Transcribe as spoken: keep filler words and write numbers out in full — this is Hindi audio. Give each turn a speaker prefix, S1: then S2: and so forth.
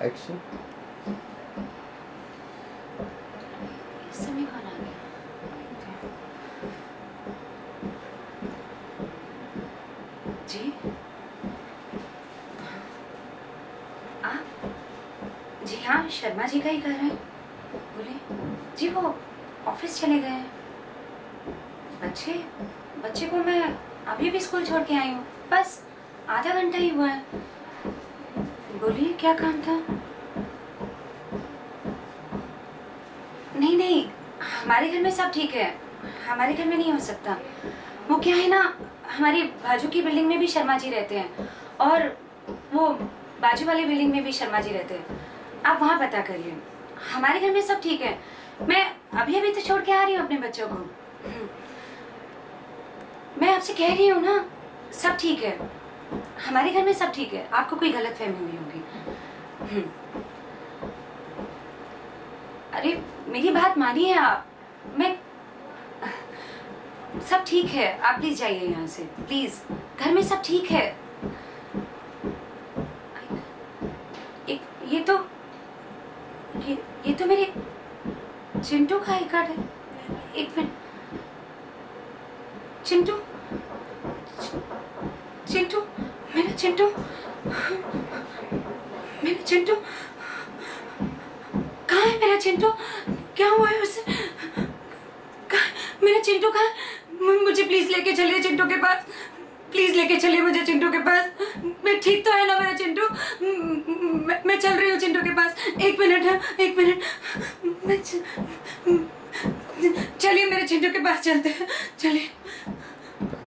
S1: एक्शन।
S2: इस समय कौन आ गया? जी आप? जी हाँ, शर्मा जी का ही घर है। बोले जी, वो ऑफिस चले गए हैं। बच्चे बच्चे को मैं अभी भी स्कूल छोड़ के आई हूँ, बस आधा घंटा ही हुआ है। बोलिए क्या काम था? नहीं नहीं, हमारे घर में सब ठीक है, हमारे घर में नहीं हो सकता। वो क्या है ना, हमारी बाजू की बिल्डिंग में भी शर्मा जी रहते हैं और वो बाजू वाली बिल्डिंग में भी शर्मा जी रहते हैं। आप वहाँ पता करिए, हमारे घर में सब ठीक है। मैं अभी अभी तो छोड़ के आ रही हूँ अपने बच्चों को। मैं आपसे कह रही हूँ ना, सब ठीक है, हमारे घर में सब ठीक है। आपको कोई गलतफहमी हुई होगी। अरे मेरी बात मानिए आप, मैं सब ठीक है। आप प्लीज जाइए यहाँ से, प्लीज। घर में सब ठीक है। एक ये तो ये ये तो मेरे चिंटू का आई कार्ड है। एक मिनट, चिंटू चिंटू मेरा चिंटू मेरा चिंटू कहाँ है? मेरा चिंटू क्या हुआ है उसे? मेरा चिंटू कहाँ? मुझे प्लीज लेके चलिए चिंटू के पास, प्लीज लेके चलिए मुझे चिंटू के पास। मैं ठीक तो है ना मेरा चिंटू? मैं, मैं चल रही हूँ चिंटू के पास। एक मिनट है, एक मिनट। मैं चलिए मेरे चिंटू के पास चलते हैं, चलिए।